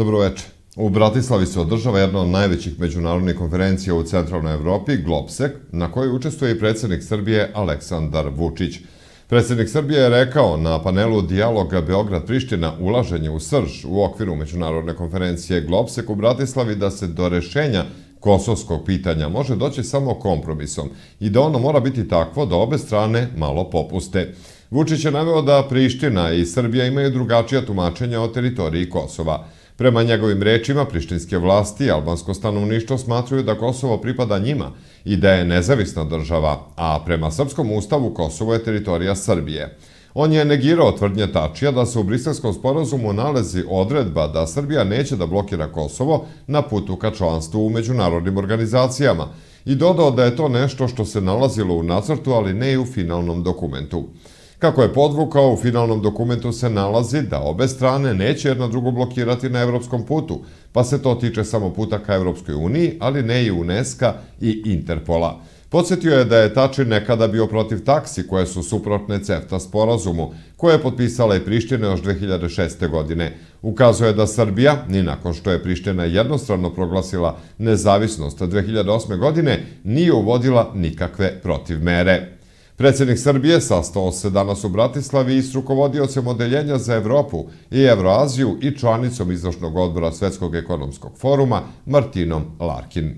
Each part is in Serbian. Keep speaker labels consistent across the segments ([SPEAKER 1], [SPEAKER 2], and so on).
[SPEAKER 1] Dobroveče. U Bratislavi se održava jedna od najvećih međunarodnih konferencija u centralnoj Evropi, Globsek, na kojoj učestvuje i predsjednik Srbije Aleksandar Vučić. Predsjednik Srbije je rekao na panelu dijaloga Beograd-Priština ulaženje u srž u okviru međunarodne konferencije Globsek u Bratislavi da se do rešenja kosovskog pitanja može doći samo kompromisom i da ono mora biti takvo da obe strane malo popuste. Vučić je naveo da Priština i Srbija imaju drugačija tumačenja o teritoriji Kosova. Prema njegovim rečima, prištinske vlasti i albansko stanovništvo smatruju da Kosovo pripada njima i da je nezavisna država, a prema srpskom ustavu Kosovo je teritorija Srbije. On je negirao tvrdnje Tačija da se u Briselskom sporazumu nalazi odredba da Srbija neće da blokira Kosovo na putu ka članstvu u međunarodnim organizacijama i dodao da je to nešto što se nalazilo u nacrtu, ali ne i u finalnom dokumentu. Kako je podvukao, u finalnom dokumentu se nalazi da obe strane neće jedna drugu blokirati na evropskom putu, pa se to tiče samo puta ka Evropskoj uniji, ali ne i UNESCO i Interpola. Podsjetio je da je Tači nekada bio protiv taksi koje su suprotne CEFTA sporazumu, koje je potpisala i Priština još 2006. godine. Ukazuje da Srbija, ni nakon što je Priština jednostrano proglasila nezavisnost 2008. godine, nije uvodila nikakve protivmere. Predsjednik Srbije sastao se danas u Bratislavi i s rukovodiocem Odeljenja za Evropu i Evroaziju i članicom izvršnog odbora Svetskog ekonomskog foruma Martinom Larkin.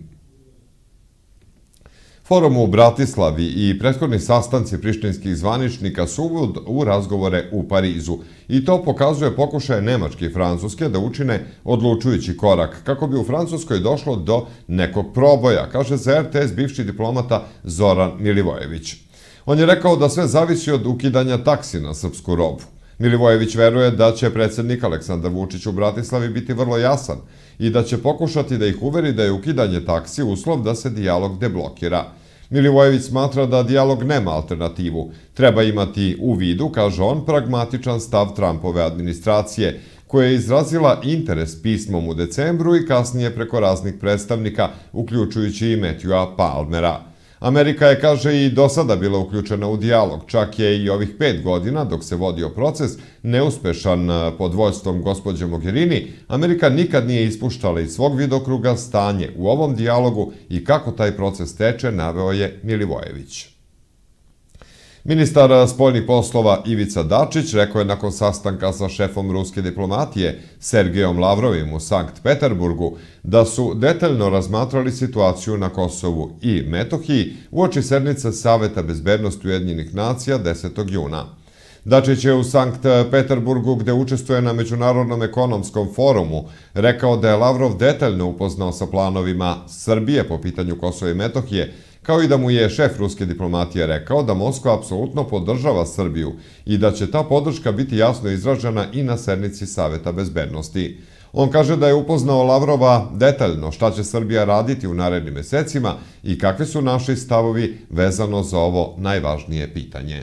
[SPEAKER 1] Forum u Bratislavi i prethodni sastanci prištinskih zvaničnika su uvod u razgovore u Parizu i to pokazuje pokušaje Nemačke i Francuske da učine odlučujući korak kako bi u Francuskoj došlo do nekog proboja, kaže za RTS bivši diplomata Zoran Milivojević. On je rekao da sve zavisi od ukidanja taksi na srpsku robu. Milivojević veruje da će predsjednik Aleksandar Vučić u Bratislavi biti vrlo jasan i da će pokušati da ih uveri da je ukidanje taksi uslov da se dijalog deblokira. Milivojević smatra da dijalog nema alternativu. Treba imati u vidu, kaže on, pragmatičan stav Trumpove administracije, koja je izrazila interes pismom u decembru i kasnije preko raznih predstavnika, uključujući i Matthewa Palmera. Amerika je, kaže, i do sada bila uključena u dijalog, čak je i ovih 5 godina, dok se vodio proces, neuspešan pod vođstvom gospođe Mogherini, Amerika nikad nije ispuštala iz svog vidokruga stanje u ovom dijalogu i kako taj proces teče, naveo je Milivojević. Ministar spoljnih poslova Ivica Dačić rekao je nakon sastanka sa šefom ruske diplomatije Sergejom Lavrovim u Sankt Peterburgu da su detaljno razmatrali situaciju na Kosovu i Metohiji uoči sednice Saveta bezbednosti Ujedinjenih nacija 10. juna. Dačić je u Sankt Peterburgu, gde učestvuje na Međunarodnom ekonomskom forumu, rekao da je Lavrov detaljno upoznao sa planovima Srbije po pitanju Kosova i Metohije, kao i da mu je šef ruske diplomatije rekao da Moskva apsolutno podržava Srbiju i da će ta podrška biti jasno izražena i na sednici Saveta bezbednosti. On kaže da je upoznao Lavrova detaljno šta će Srbija raditi u narednim mesecima i kakvi su naši stavovi vezano za ovo najvažnije pitanje.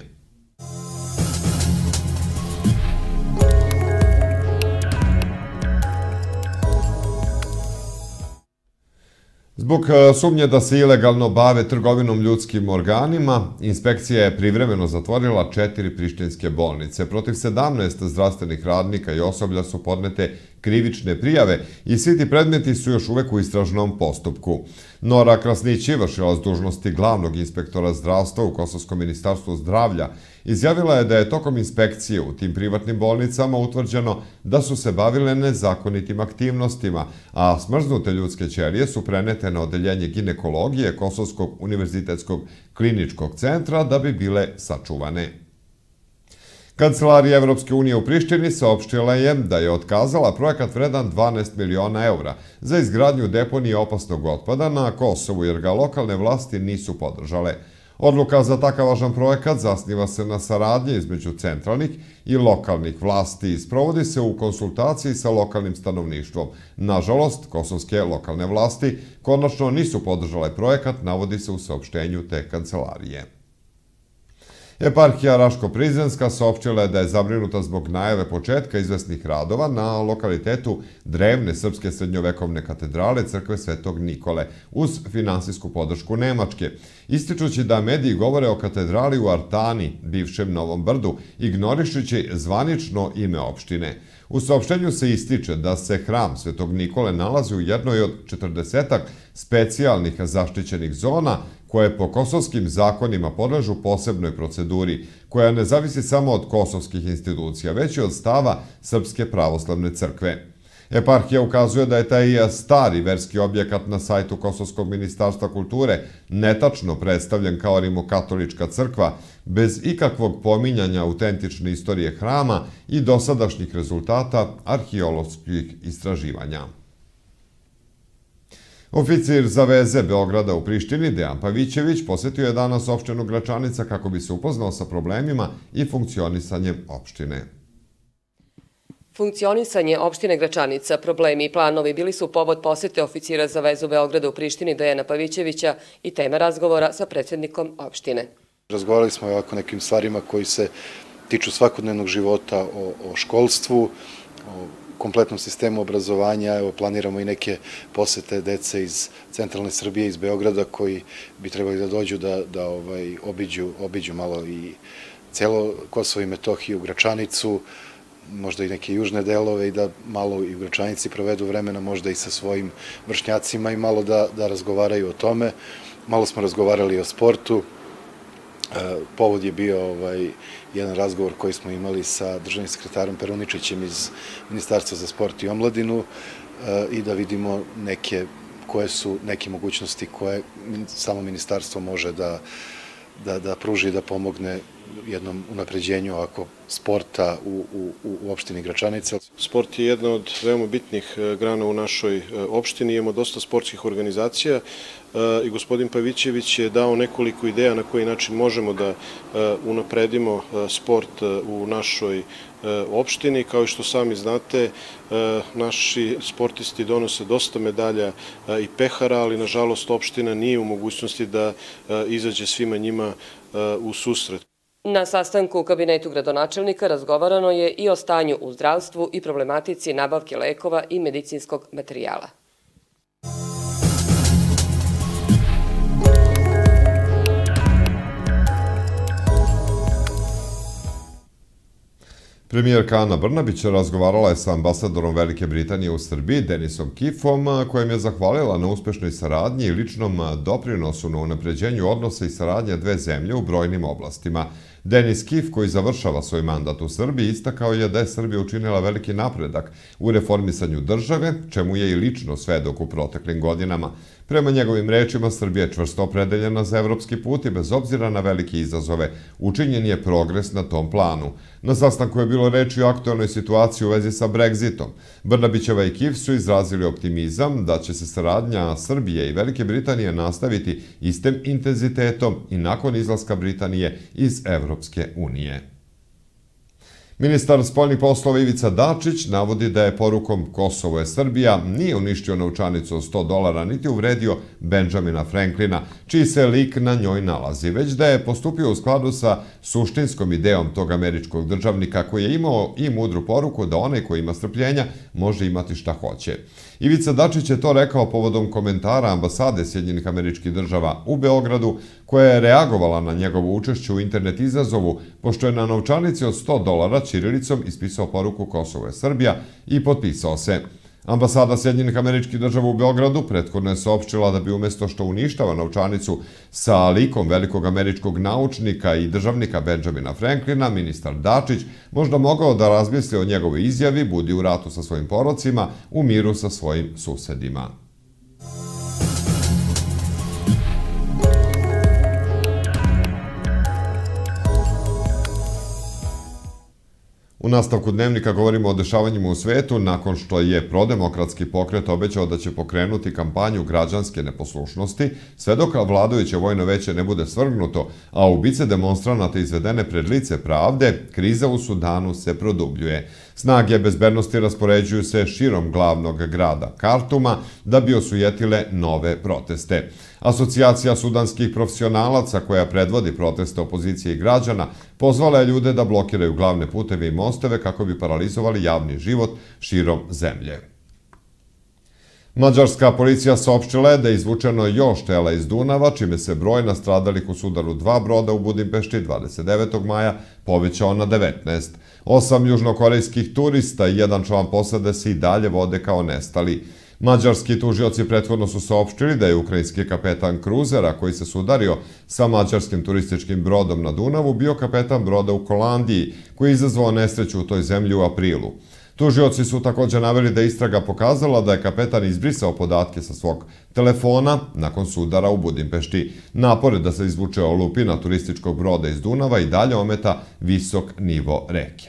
[SPEAKER 1] Zbog sumnje da se ilegalno bave trgovinom ljudskim organima, inspekcija je privremeno zatvorila 4 prištinske bolnice. Protiv 17 zdravstvenih radnika i osoblja su podnete krivične prijave i svi ti predmeti su još uvek u istražnom postupku. Nora Krasnić, vršilac dužnosti glavnog inspektora zdravstva u Kosovskom ministarstvu zdravlja, izjavila je da je tokom inspekcije u tim privatnim bolnicama utvrđeno da su se bavile nezakonitim aktivnostima, a smrznute ljudske ćelije su prenete na odeljenje ginekologije Kosovskog univerzitetskog kliničkog centra da bi bile sačuvane. Kancelarija Evropske unije u Prištini saopštila je da je otkazala projekat vredan 12 miliona eura za izgradnju deponije opasnog otpada na Kosovu jer ga lokalne vlasti nisu podržale. Odluka za takav važan projekat zasniva se na saradnji između centralnih i lokalnih vlasti i sprovodi se u konsultaciji sa lokalnim stanovništvom. Nažalost, kosovske lokalne vlasti konačno nisu podržale projekat, navodi se u saopštenju te kancelarije. Eparhija Raško-Prizrenska saopštila je da je zabrinuta zbog najave početka izvesnih radova na lokalitetu drevne srpske srednjovekovne katedrale crkve Svetog Nikole uz finansijsku podršku Nemačke, ističući da mediji govore o katedrali u Artani, bivšem Novom Brdu, ignorišući zvanično ime opštine. U saopštenju se ističe da se hram Svetog Nikole nalazi u jednoj od 40-ak specijalnih zaštićenih zona koje po kosovskim zakonima podležu posebnoj proceduri, koja ne zavisi samo od kosovskih institucija, već i od stava Srpske pravoslavne crkve. Eparhija ukazuje da je taj stari verski objekat na sajtu Kosovskog ministarstva kulture netačno predstavljen kao rimokatolička crkva, bez ikakvog pominjanja autentične istorije hrama i dosadašnjih rezultata arheoloških istraživanja. Oficir za veze Beograda u Prištini, Dejan Pavićević, posjetio je danas opštinu Gračanica kako bi se upoznao sa problemima i funkcionisanjem opštine.
[SPEAKER 2] Funkcionisanje opštine Gračanica, problemi i planovi bili su povod posete oficira za vezu Beograda u Prištini Dejana Pavićevića i tema razgovora sa predsjednikom opštine.
[SPEAKER 3] Razgovarali smo o nekim stvarima koji se tiču svakodnevnog života, o školstvu, o kompletnom sistemu obrazovanja. Evo, planiramo i neke posete dece iz centralne Srbije, iz Beograda, koji bi trebali da dođu da obiđu malo i celo Kosovo i Metohiju, Gračanicu, možda i neke južne delove i da malo i u Gračanici provedu vremena, možda i sa svojim vršnjacima i malo da razgovaraju o tome. Malo smo razgovarali o sportu. Povod je bio jedan razgovor koji smo imali sa državnim sekretarom Peruničićem iz Ministarstva za sport i omladinu i da vidimo koje su neke mogućnosti koje samo ministarstvo može da pruži i da pomogne jednom unapređenju sporta u opštini Gračanica.
[SPEAKER 4] Sport je jedna od veoma bitnih grana u našoj opštini. Imamo dosta sportskih organizacija i gospodin Pavićević je dao nekoliko ideja na koji način možemo da unapredimo sport u našoj opštini. Kao i što sami znate, naši sportisti donose dosta medalja i pehara, ali nažalost opština nije u mogućnosti da izađe svima njima u susret.
[SPEAKER 2] Na sastanku u kabinetu gradonačelnika razgovarano je i o stanju u zdravstvu i problematici nabavke lekova i medicinskog materijala.
[SPEAKER 1] Premijerka Ana Brnabić razgovarala je sa ambasadorom Velike Britanije u Srbiji, Denisom Kiffom, kojem je zahvalila na uspešnoj saradnji i ličnom doprinosu na unapređenju odnosa i saradnje dve zemlje u brojnim oblastima. Denis Kiff, koji završava svoj mandat u Srbiji, istakao je da je Srbija učinila veliki napredak u reformisanju države, čemu je i lično svedok u proteklim godinama. Prema njegovim rečima, Srbija je čvrsto opredeljena za evropski put i bez obzira na velike izazove, učinjen je progres na tom planu. Na sastanku je bilo reči o aktualnoj situaciji u vezi sa Brexitom. Brnabićeva i Kiff su izrazili optimizam da će se saradnja Srbije i Velike Britanije nastaviti istim intenzitetom i nakon izlaska Britanije iz Evropske unije. Ministar spoljnih poslova Ivica Dačić navodi da je porukom Kosovo je Srbija nije uništio novčanicu od $100 niti uvredio Benjamina Franklina, čiji se lik na njoj nalazi, već da je postupio u skladu sa suštinskom idejom tog američkog državnika koji je imao i mudru poruku da onaj koji ima strpljenja može imati šta hoće. Ivica Dačić je to rekao povodom komentara ambasade Sjedinjenih Američkih Država u Beogradu, koja je reagovala na njegovo učešće u internet izazovu, pošto je na novčanici od $100 ćirilicom ispisao poruku Kosovo je Srbija i potpisao se. Ambasada Sjedinjenih Američkih Država u Beogradu prethodno je saopštila da bi umjesto što uništava novčanicu sa likom velikog američkog naučnika i državnika Benjamina Franklina, ministar Dačić možda mogao da razmisli o njegovoj izjavi, budi u ratu sa svojim porocima, u miru sa svojim susedima. U nastavku dnevnika govorimo o dešavanjima u svetu nakon što je prodemokratski pokret obećao da će pokrenuti kampanju građanske neposlušnosti, sve dok vladajuće vojno veće ne bude svrgnuto, a ubice demonstranata izvedene pred lice pravde, kriza u Sudanu se produbljuje. Snage bezbednosti raspoređuju se širom glavnog grada Kartuma da bi osujetile nove proteste. Asocijacija sudanskih profesionalaca koja predvodi proteste opozicije i građana pozvala je ljude da blokiraju glavne puteve i mostove kako bi paralizovali javni život širom zemlje. Mađarska policija saopštila je da je izvučeno još tela iz Dunava, čime se broj nastradalih u sudaru 2 broda u Budimpešti 29. maja povećao na 19. 8 južnokorejskih turista i 1 član posade se i dalje vode kao nestali. Mađarski tužioci prethodno su saopštili da je ukrajinski kapetan kruzera koji se sudario sa mađarskim turističkim brodom na Dunavu bio kapetan broda u Kolandiji, koji je izazvao nesreću u toj zemlji u aprilu. Tužioci su također naveli da je istraga pokazala da je kapetan izbrisao podatke sa svog telefona nakon sudara u Budimpešti. Napore da se izvuče olupina turističkog broda iz Dunava i dalje ometa visok nivo reke.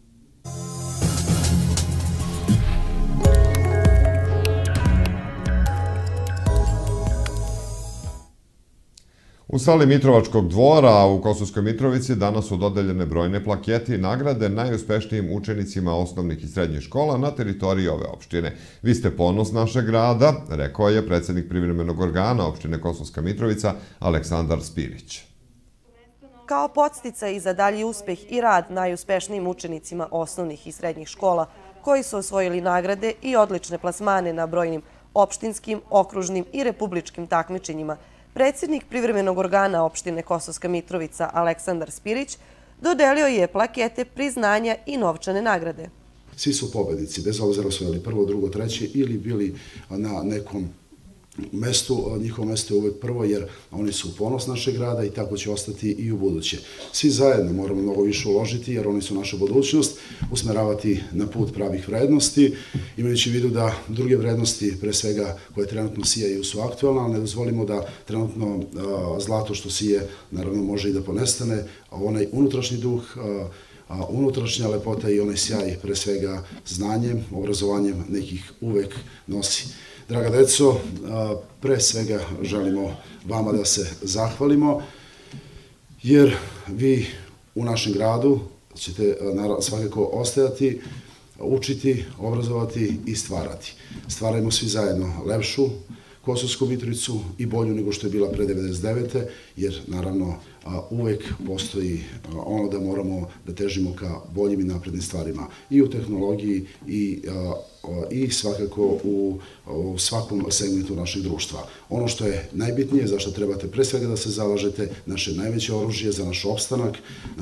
[SPEAKER 1] U sali Mitrovačkog dvora u Kosovskoj Mitrovici danas su dodeljene brojne plakete i nagrade najuspešnijim učenicima osnovnih i srednjih škola na teritoriji ove opštine. Vi ste ponos našeg grada, rekao je predsjednik privremenog organa opštine Kosovska Mitrovica Aleksandar Spirić.
[SPEAKER 5] Kao podsticaj za dalji uspeh i rad najuspešnijim učenicima osnovnih i srednjih škola koji su osvojili nagrade i odlične plasmane na brojnim opštinskim, okružnim i republičkim takmičenjima, predsjednik privremenog organa opštine Kosovska Mitrovica Aleksandar Spirić dodelio je plakete, priznanja i novčane nagrade.
[SPEAKER 6] Svi su pobednici, bez obzira osvojili prvo, drugo, treće ili bili na nekom mestu. Njihovo mesto je uvek prvo jer oni su ponos našeg grada i tako će ostati i u buduće. Svi zajedno moramo mnogo više uložiti jer oni su naša budućnost, usmeravati na put pravih vrednosti, imajući u vidu da druge vrednosti, pre svega koje trenutno sijaju, su aktualne, ali ne dozvolimo da trenutno zlato što sije, naravno može i da ponestane, a onaj unutrašnji duh, unutrašnja lepota i onaj sjaj, pre svega znanjem, obrazovanjem nekih uvek nosi. Draga deco, pre svega želimo vama da se zahvalimo, jer vi u našem gradu ćete svakako ostajati, učiti, obrazovati i stvarati. Stvarajmo svi zajedno lepšu Kosovsku Mitrovicu i bolju nego što je bila pre 99. jer naravno uvek postoji ono da moramo da težimo ka boljim i naprednim stvarima i u tehnologiji i svakako u svakom segmentu našeg društva. Ono što je najbitnije, zašto trebate pre svega da se zalažete, naše najveće oružje za naš opstanak,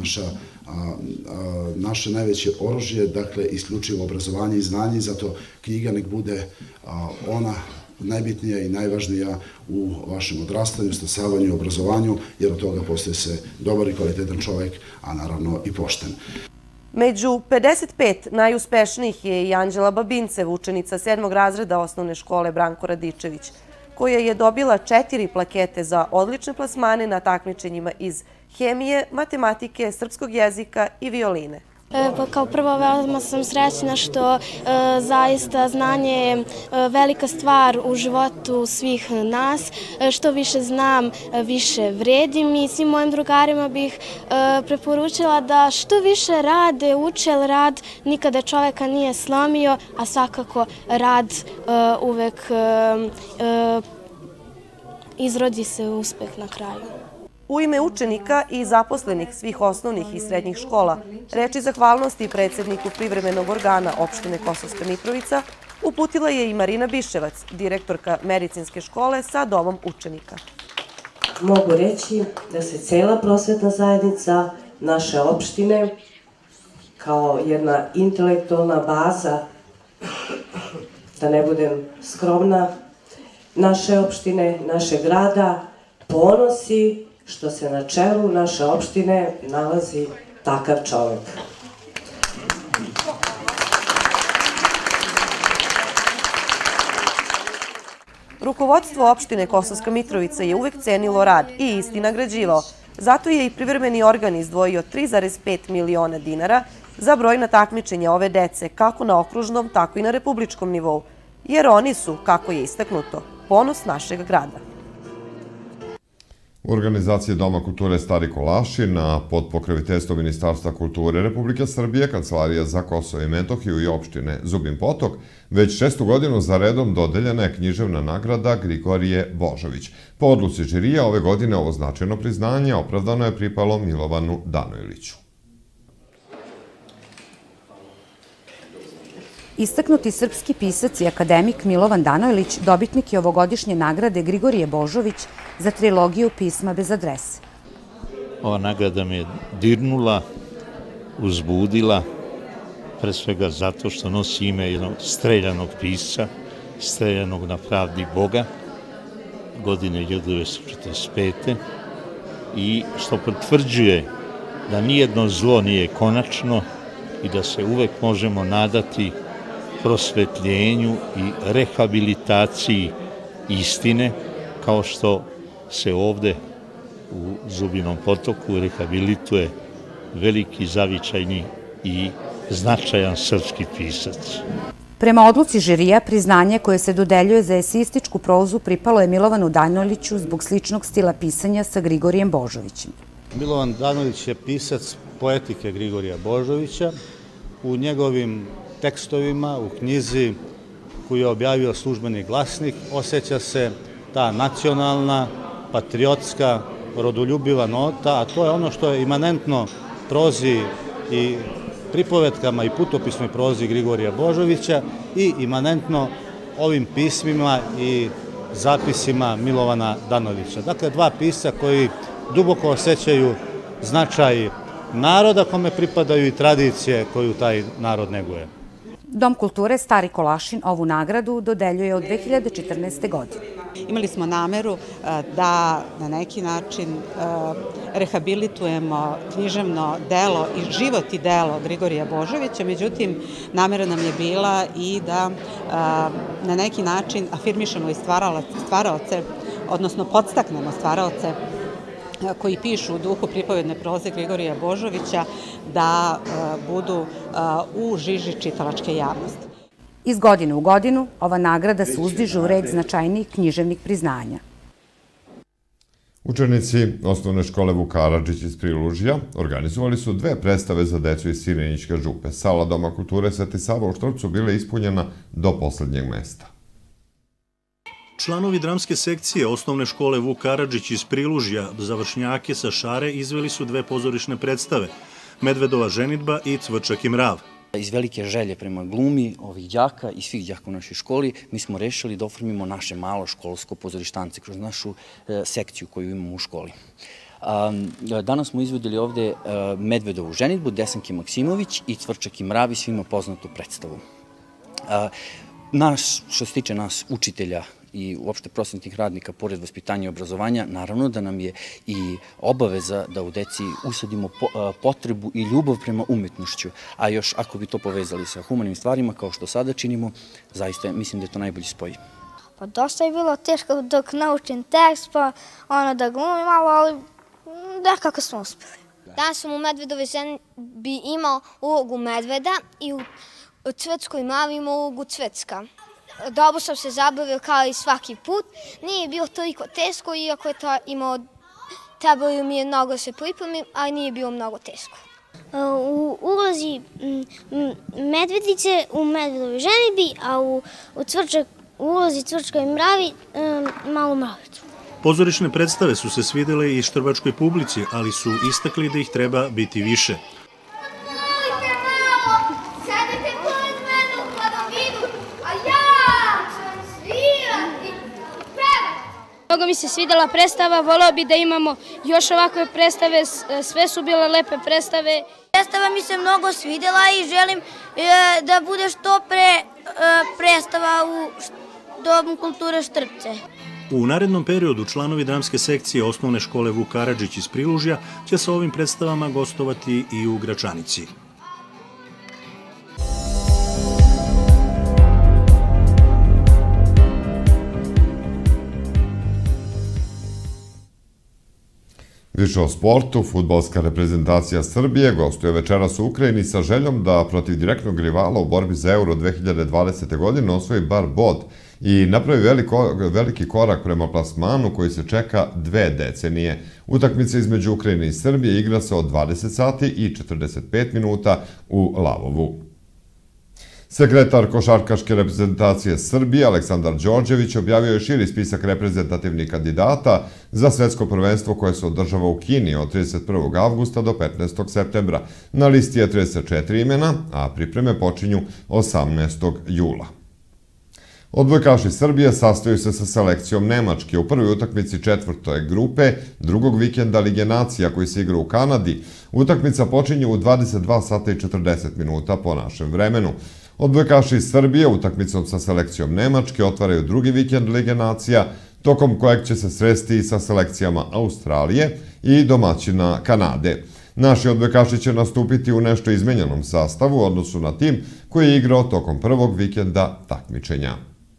[SPEAKER 6] naše najveće oružje, dakle, isključivo obrazovanje i znanje, zato knjiga nek bude ona najbitnija i najvažnija u vašem odrastanju, stasavanju i obrazovanju, jer od toga postaje se dobar i kvalitetan čovjek, a naravno i pošten.
[SPEAKER 5] Među 55 najuspešnijih je i Anđela Babincev, učenica 7. razreda osnovne škole Branko Radičević, koja je dobila 4 plakete za odlične plasmane na takmičenjima iz hemije, matematike, srpskog jezika i violine.
[SPEAKER 7] Kao prvo, veoma sam srećna što zaista znanje je velika stvar u životu svih nas. Što više znam, više vredim i svim mojim drugarima bih preporučila da što više rade, uče, jer rad nikada čoveka nije slomio, a svakako rad uvek izrodi se uspeh na kraju.
[SPEAKER 5] U ime učenika i zaposlenih svih osnovnih i srednjih škola, reči zahvalnosti predsjedniku privremenog organa opštine Kosovska Mitrovica uputila je i Marina Biševac, direktorka medicinske škole sa domom učenika.
[SPEAKER 8] Mogu reći da se cela prosvetna zajednica naše opštine kao jedna intelektualna baza, da ne budem skromna, naše opštine, našeg grada ponosi što se na čelu naše opštine nalazi takav čovjek.
[SPEAKER 5] Rukovodstvo opštine Kosovska Mitrovica je uvek cenilo rad i isti nagrađivao. Zato je i privremeni organ izdvojio 3,5 miliona dinara za brojna takmičenja ove dece, kako na okružnom, tako i na republičkom nivou. Jer oni su, kako je istaknuto, ponos našeg grada.
[SPEAKER 1] U organizaciji Doma kulture Stari Kolašin, a pod pokroviteljstvom Ministarstva kulture Republike Srbije, Kancelarija za Kosovo i Metohiju i opštine Zubin Potok, već 6. godinu za redom dodeljena je književna nagrada Grigorije Božović. Po odluci žirija ove godine ovo značajno priznanje opravdano je pripalo Milovanu Danojliću.
[SPEAKER 9] Istaknuti srpski pisac i akademik Milovan Danojlić dobitnik je ovogodišnje nagrade Grigorije Božović za trilogiju Pisma bez adrese.
[SPEAKER 10] Ova nagrada me dirnula, uzbudila, pre svega zato što nosi ime jednog streljanog pisca, streljanog na pravdi Boga, godine 1945. i što potvrđuje da nijedno zlo nije konačno i da se uvek možemo nadati prosvetljenju i rehabilitaciji istine, kao što se ovde u Zubinom Potoku rehabilituje veliki, zavičajni i značajan srpski pisac.
[SPEAKER 9] Prema odluci žirija, priznanje koje se dodeljuje za eseističku prozu pripalo je Milovanu Danojliću zbog sličnog stila pisanja sa Grigorijem Božovićem.
[SPEAKER 11] Milovan Danojlić je pisac poetike Grigorija Božovića. U njegovim tekstovima, u knjizi koju je objavio Službeni glasnik, osjeća se ta nacionalna, patriotska, rodoljubiva nota, a to je ono što je imanentno prozi i pripovetkama i putopisnoj prozi Grigorija Božovića i imanentno ovim pismima i zapisima Milovana Danojlića. Dakle, dva pisca koji duboko osjećaju značaj naroda kome pripadaju i tradicije koju taj narod neguje.
[SPEAKER 9] Dom kulture Stari Kolašin ovu nagradu dodeljuje od 2014. godine.
[SPEAKER 12] Imali smo nameru da na neki način rehabilitujemo književno delo i život i delo Grigorija Božovića, međutim, namera nam je bila i da na neki način afirmišemo i stvaraoce, odnosno podstaknemo stvaraoce koji pišu u duhu pripovedne proze Grigorija Božovića da budu u žiži čitalačke javnosti.
[SPEAKER 9] Iz godine u godinu ova nagrada se uzdiže u red značajnijih književnih priznanja.
[SPEAKER 1] Učenici osnovne škole Vuk Karadžić iz Prilužja organizovali su 2 predstave za decu iz Sirenićke župe. Sala Doma kulture Sveti Sava u Štrpcu bila ispunjena do poslednjeg mesta.
[SPEAKER 13] Članovi dramske sekcije osnovne škole Vuk Karadžić iz Prilužja za vršnjake sa Šare izveli su 2 pozorišne predstave, Medvedova ženidba i Cvrčak i mrav.
[SPEAKER 14] Iz velike želje prema glumi ovih đaka i svih đaka u našoj školi, mi smo rešili da oformimo naše malo školsko pozorištance kroz našu sekciju koju imamo u školi. Danas smo izvodili ovde Medvedovu ženidbu, Desanke Maksimović i Cvrčak i mrav i svima poznatu predstavu. Što se tiče nas učitelja i uopšte prosvetnih radnika, pored vaspitanja i obrazovanja, naravno da nam je i obaveza da u deci usadimo potrebu i ljubav prema umetnošću, a još ako bi to povezali sa humanim stvarima, kao što sada činimo, zaista mislim da je to najbolji spoj.
[SPEAKER 15] Pa dosta je bilo teško dok naučim tekst, pa da glumim malo, ali nekako smo uspeli. Danas sam u Medvedovoj ženidbi imao ulogu medveda i u Cvrčkoj mravi imao ulogu Cvrčka. Dobro sam se zabavio kao i svaki put. Nije bilo toliko teško, iako je to imao, trebalo mi je mnogo se pripremim, ali nije bilo mnogo teško.
[SPEAKER 16] U ulozi medvedice u Medvedovoj ženidbi, a u ulozi Cvrčkoj mravi malu mravicu.
[SPEAKER 13] Pozorišne predstave su se svidele i štrbačkoj publici, ali su istakli da ih treba biti više.
[SPEAKER 16] Mnogo mi se svidela predstava, voleo bi da imamo još ovakve predstave, sve su bile lepe predstave.
[SPEAKER 15] Predstava mi se mnogo svidela i želim da bude što pre predstava u Domu kulture Štrpce.
[SPEAKER 13] U narednom periodu članovi dramske sekcije osnovne škole Vuk Karadžić iz Prilužja će sa ovim predstavama gostovati i u Gračanici.
[SPEAKER 1] Više o sportu, fudbalska reprezentacija Srbije gostuje večeras u Ukrajini sa željom da protiv direktnog rivala u borbi za Euro 2020. godine osvoji bar bod i napravi veliki korak prema plasmanu koji se čeka 2 decenije. Utakmica između Ukrajine i Srbije igra se od 20 sati i 45 minuta u Lavovu. Sekretar košarkaške reprezentacije Srbije Aleksandar Đorđević objavio je širi spisak reprezentativnih kandidata za svetsko prvenstvo koje se održava u Kini od 31. avgusta do 15. septembra. Na listi je 34 imena, a pripreme počinju 18. jula. Odbojkaši Srbije sastaju se sa selekcijom Nemačke u prvoj utakmici 4. grupe drugog vikenda Lige nacija koji se igra u Kanadi. Utakmica počinje u 22 sata i 40 minuta po našem vremenu. Odbojkaši Srbije utakmicom sa selekcijom Nemačke otvaraju drugi vikend Lige nacija, tokom kojeg će se sresti i sa selekcijama Australije i domaćina Kanade. Naši odbojkaši će nastupiti u nešto izmenjenom sastavu u odnosu na tim koji je igrao tokom prvog vikenda takmičenja.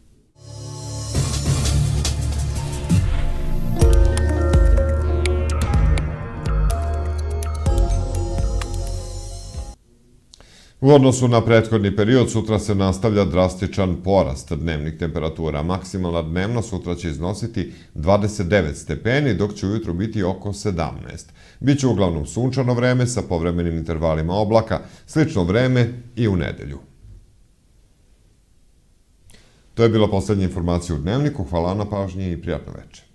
[SPEAKER 1] U odnosu na prethodni period, sutra se nastavlja drastičan porast dnevnih temperatura. Maksimalna dnevna sutra će iznositi 29 stepeni, dok će ujutru biti oko 17. Biće uglavnom sunčano vreme sa povremenim intervalima oblaka, slično vreme i u nedelju. To je bila poslednja informacija u Dnevniku. Hvala na pažnji i prijatno večer.